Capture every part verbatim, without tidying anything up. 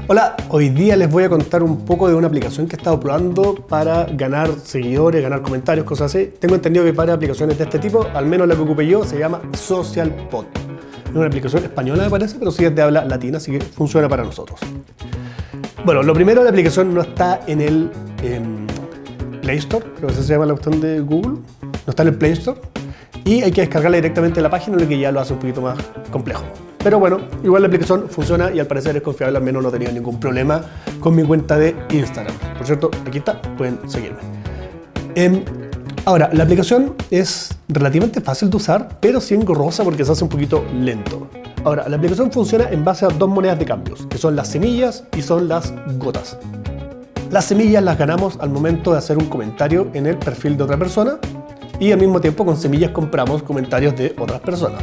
Hola, hoy día les voy a contar un poco de una aplicación que he estado probando para ganar seguidores, ganar comentarios, cosas así. Tengo entendido que para aplicaciones de este tipo, al menos la que ocupé yo, se llama SocialPod. Es una aplicación española me parece, pero sí es de habla latina, así que funciona para nosotros. Bueno, lo primero, la aplicación no está en el eh, Play Store, creo que se llama la opción de Google, no está en el Play Store, y hay que descargarla directamente de la página, lo que ya lo hace un poquito más complejo. Pero bueno, igual la aplicación funciona y al parecer es confiable, al menos no he tenido ningún problema con mi cuenta de Instagram. Por cierto, aquí está, pueden seguirme. Eh, ahora, la aplicación es relativamente fácil de usar, pero sí engorrosa porque se hace un poquito lento. Ahora, la aplicación funciona en base a dos monedas de cambios, que son las semillas y son las gotas. Las semillas las ganamos al momento de hacer un comentario en el perfil de otra persona y al mismo tiempo con semillas compramos comentarios de otras personas.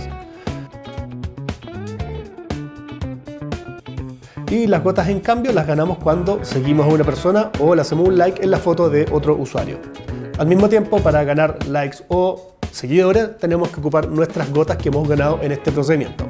Y las gotas, en cambio, las ganamos cuando seguimos a una persona o le hacemos un like en la foto de otro usuario. Al mismo tiempo, para ganar likes o seguidores, tenemos que ocupar nuestras gotas que hemos ganado en este procedimiento.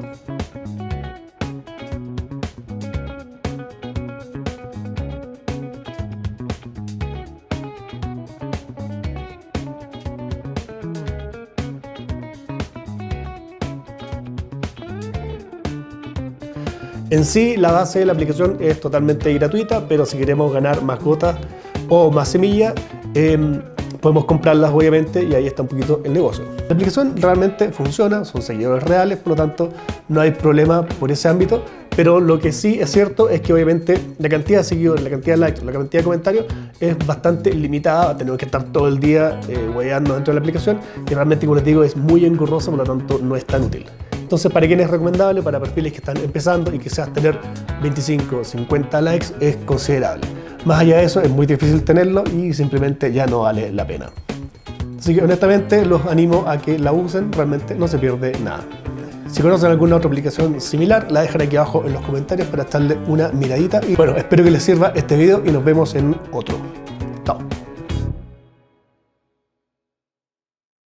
En sí, la base de la aplicación es totalmente gratuita, pero si queremos ganar más gotas o más semillas, eh, podemos comprarlas obviamente y ahí está un poquito el negocio. La aplicación realmente funciona, son seguidores reales, por lo tanto no hay problema por ese ámbito, pero lo que sí es cierto es que obviamente la cantidad de seguidores, la cantidad de likes, la cantidad de comentarios es bastante limitada, tenemos que estar todo el día eh, hueveando dentro de la aplicación y realmente, como les digo, es muy engorrosa, por lo tanto no es tan útil. Entonces, ¿para quién es recomendable? Para perfiles que están empezando y quizás tener veinticinco o cincuenta likes es considerable. Más allá de eso, es muy difícil tenerlo y simplemente ya no vale la pena. Así que honestamente los animo a que la usen, realmente no se pierde nada. Si conocen alguna otra aplicación similar, la dejan aquí abajo en los comentarios para echarle una miradita. Y bueno, espero que les sirva este video y nos vemos en otro. Chao.